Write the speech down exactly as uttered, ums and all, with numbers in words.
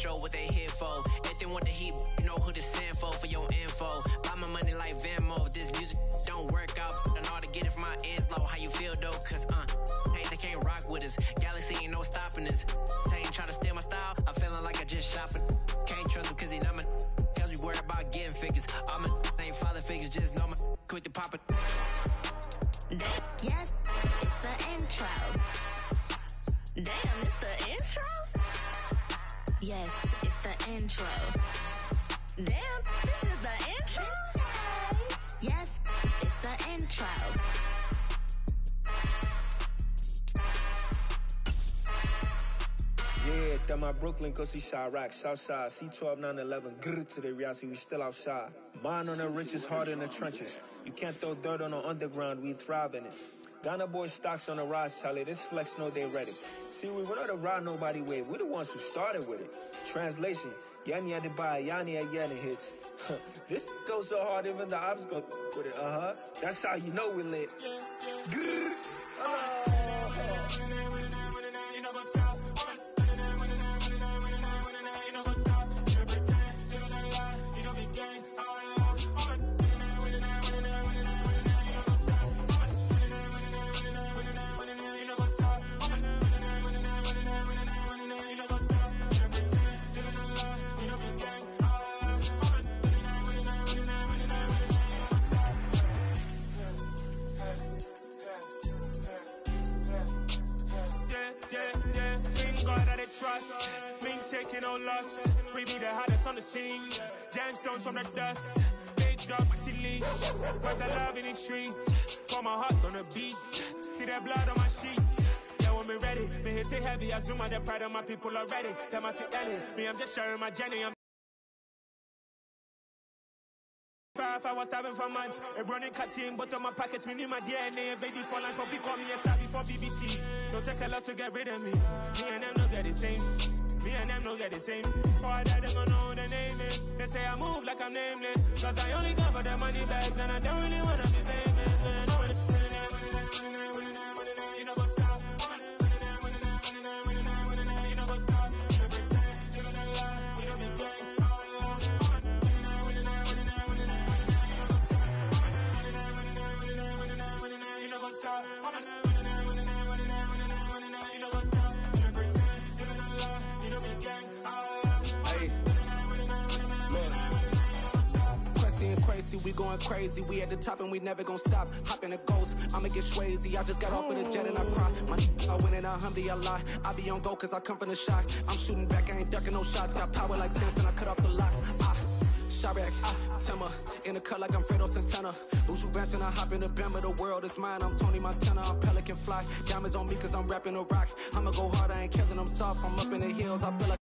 show what they here for. If they want the heat, you know who to send for, for your info. Buy my money like Venmo. This music don't work out. I know how to get it from my ends low. How you feel though? Cause, uh, hey, they can't rock with us. Galaxy ain't no stopping us. They ain't trying to steal my style. I'm feeling like I just shot for. Can't trust him cause he not my. Cause we worried about getting figures. All my ain't father figures, just know my quick to pop it. Yes, it's the intro. Damn, it's the intro? Yes, it's the intro. Damn, this is the intro? Yes, it's the intro. Yeah, that my Brooklyn, cause he shot rock, Southside, C twelve, nine eleven, grrr to the reality, we still outside. Mine on the riches, hard in the trenches. You can't throw dirt on the underground, we thrive in it. Ghana boys stocks on the rise, Charlie, this flex know they ready. See, we were not to ride nobody with, we the ones who started with it. Translation, Yanni had to buy, Yanni had Yanni hits. This goes so hard, even the ops go with it, uh-huh. That's how you know we lit. Grrr, oh. Trust, me taking no loss. We be the hottest on the scene. Gemstones from the dust. Big dog, pretty leash. Where's the love in the streets? Pour my heart on the beat. See that blood on my sheets. Yeah, when me ready, me hit it heavy. I zoom out the pride of my people already. Tell my sit Ellie, me I'm just sharing my journey. I'm If I was starving for months, a running cuts in, but on my pockets, me need my D N A, baby for lunch, but we call me a star before B B C. Don't take a lot to get rid of me. Me and them don't get the same. Me and them don't get the same. Boy, that they gonna know who the name is. They say I move like I'm nameless, cause I only go for the money bags, and I don't really wanna be famous. Man. You know what's up? You know what's up? You pretend, you don't lie, we don't be gang. We going crazy, we at the top and we never gonna stop. Hop in a ghost, I'ma get swayzy. I just got off of the jet and I cry. My n***, I win and alhamdulillah. I be on go cause I come from the shot. I'm shooting back, I ain't ducking no shots. Got power like Samson, I cut off the locks. Ah, Sharek, ah, Timmer. In the cut like I'm Fredo Santana. Uju Banton, I hop in the Bama, the world is mine. I'm Tony Montana, I'm Pelican Fly. Diamonds on me cause I'm rapping a rock. I'ma go hard, I ain't killing them soft. I'm up in the hills, I feel like